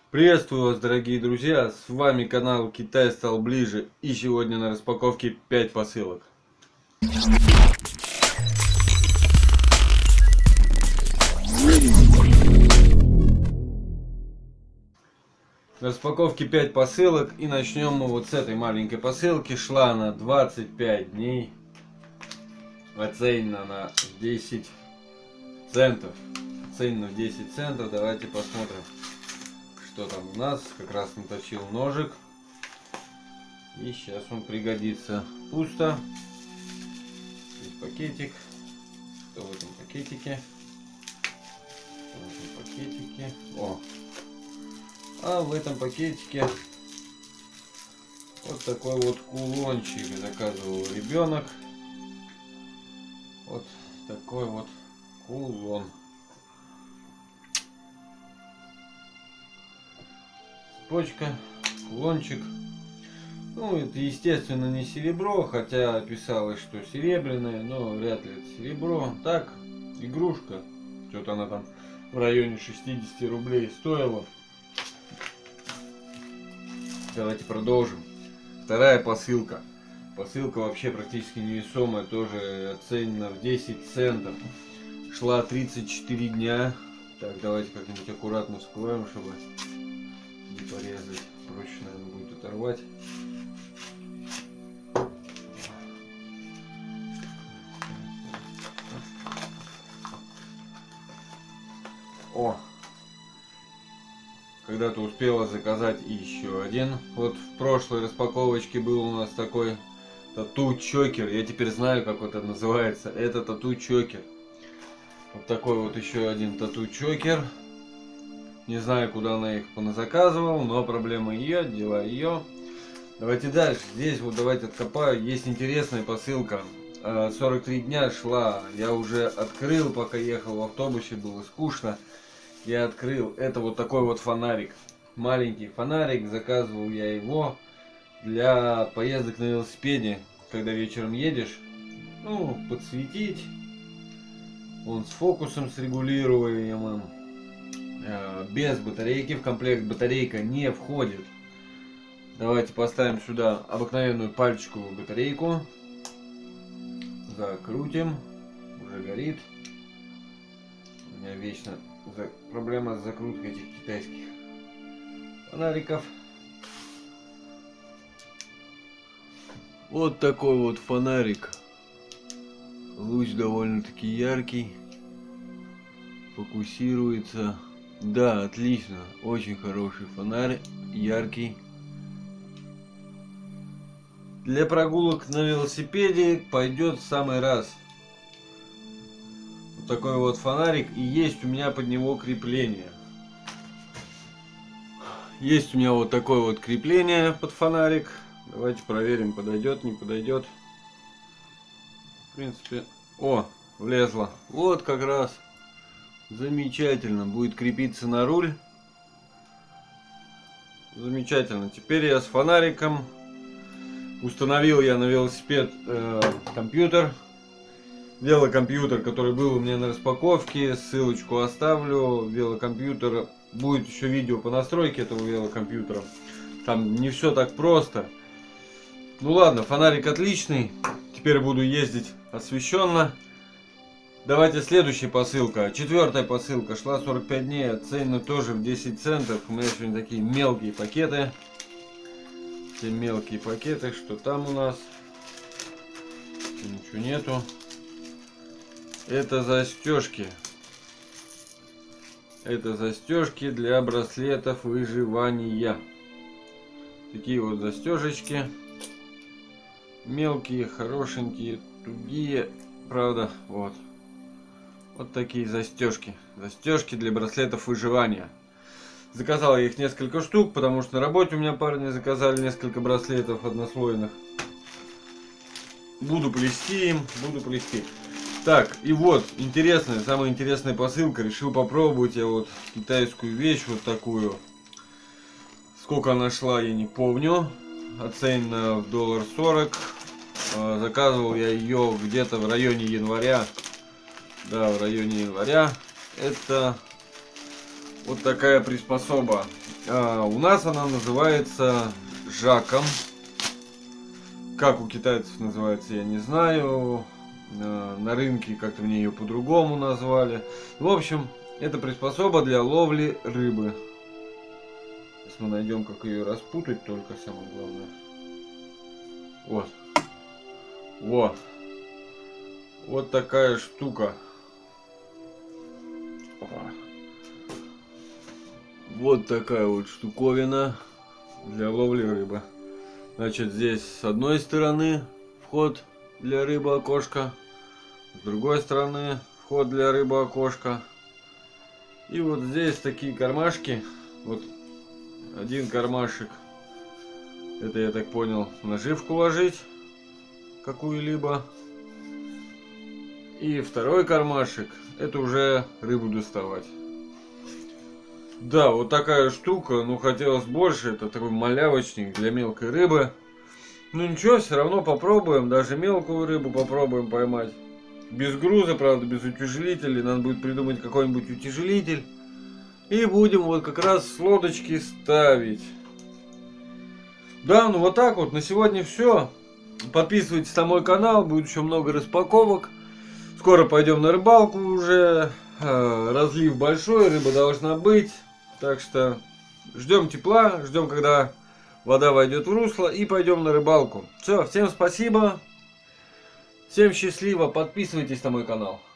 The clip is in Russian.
Приветствую вас, дорогие друзья, с вами канал Китай стал ближе, и сегодня на распаковке 5 посылок. На распаковке 5 посылок, и начнем мы вот с этой маленькой посылки. Шла она 25 дней, оценена на 10 центов. Оценена в 10 центов, давайте посмотрим, что там у нас. Как раз наточил ножик. И сейчас он пригодится. Пусто. Здесь пакетик. Что в этом пакетике? Что в этом пакетике? О! А в этом пакетике вот такой вот кулончик заказывал ребенок. Вот такой вот кулон. Цепочка, кулончик. Ну, это, естественно, не серебро, хотя писалось, что серебряное, но вряд ли это серебро. Так, игрушка. Что-то она там в районе 60 рублей стоила. Давайте продолжим. Вторая посылка. Посылка вообще практически невесомая, тоже оценена в 10 центов. Шла 34 дня. Так, давайте как-нибудь аккуратно вскроем, чтобы не порезать. Проще, наверное, будет оторвать. О! Когда-то успела заказать еще один. Вот в прошлой распаковочке был у нас такой тату-чокер. Я теперь знаю, как это называется. Это тату-чокер. Вот такой вот еще один тату-чокер. Не знаю, куда она их поназаказывала, но проблема ее, дела ее. Давайте дальше. Здесь вот давайте откопаю. Есть интересная посылка. 43 дня шла. Я уже открыл, пока ехал в автобусе, было скучно. Я открыл. Это вот такой вот фонарик. Маленький фонарик. Заказывал я его для поездок на велосипеде. Когда вечером едешь, ну, подсветить. Он с фокусом, с регулируемым. Без батарейки. В комплект батарейка не входит. Давайте поставим сюда обыкновенную пальчиковую батарейку. Закрутим. Уже горит. У меня вечно проблема с закруткой этих китайских фонариков. Вот такой вот фонарик. Луч довольно-таки яркий. Фокусируется. Да, отлично. Очень хороший фонарь. Яркий. Для прогулок на велосипеде пойдет в самый раз. Вот такой вот фонарик. И есть у меня под него крепление. Есть у меня вот такое вот крепление под фонарик. Давайте проверим, подойдет, не подойдет. В принципе, о, влезло. Вот как раз. Замечательно. Будет крепиться на руль. Замечательно. Теперь я с фонариком. Установил я на велосипед компьютер. Велокомпьютер, который был у меня на распаковке. Ссылочку оставлю. Велокомпьютер. Будет еще видео по настройке этого велокомпьютера. Там не все так просто. Ну ладно, фонарик отличный. Теперь буду ездить освещенно. Давайте следующая посылка. Четвертая посылка. Шла 45 дней. Оценена тоже в 10 центов. У меня сегодня такие мелкие пакеты. Все мелкие пакеты. Что там у нас? Ничего нету. Это застежки. Это застежки для браслетов выживания. Такие вот застежечки. Мелкие, хорошенькие, тугие. Правда, вот. Вот такие застежки. Застежки для браслетов выживания. Заказал я их несколько штук, потому что на работе у меня парни заказали несколько браслетов однослойных. Буду плести им, буду плести. Так, и вот, интересная, самая интересная посылка. Решил попробовать я вот китайскую вещь вот такую. Сколько она шла, я не помню. Оценена в $1.40. Заказывал я ее где-то в районе января. Да, в районе января. Это вот такая приспособа. У нас она называется жаком. Как у китайцев называется, я не знаю. На рынке как-то мне ее по-другому назвали. В общем, это приспособа для ловли рыбы. Сейчас мы найдем, как ее распутать, только самое главное. Вот. Вот. Вот такая штука. Вот такая вот штуковина для ловли рыбы. Значит, здесь с одной стороны вход для рыбы окошко, с другой стороны вход для рыбы окошко. И вот здесь такие кармашки. Вот один кармашек, это, я так понял, наживку ложить какую-либо. И второй кармашек, это уже рыбу доставать. Да, вот такая штука, ну хотелось больше, это такой малявочник для мелкой рыбы. Ну ничего, все равно попробуем, даже мелкую рыбу попробуем поймать. Без груза, правда, без утяжелителей, надо будет придумать какой-нибудь утяжелитель. И будем вот как раз с лодочки ставить. Да, ну вот так вот, на сегодня все. Подписывайтесь на мой канал, будет еще много распаковок. Скоро пойдем на рыбалку уже. Разлив большой, рыба должна быть. Так что ждем тепла, ждем, когда вода войдет в русло, и пойдем на рыбалку. Все, всем спасибо. Всем счастливо. Подписывайтесь на мой канал.